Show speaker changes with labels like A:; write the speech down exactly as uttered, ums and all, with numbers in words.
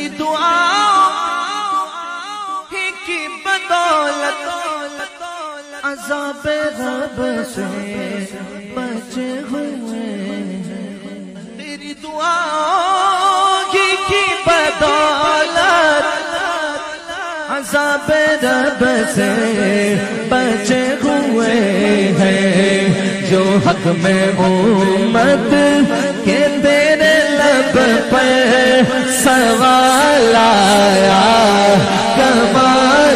A: दुआ की बदौलत अज़ाब रब से बचे हुए तेरी दुआ की बदौलत अज़ाब रब से बचे हुए हैं जो हक में उम्मत के तेरे लब पर सवाल आया कमाल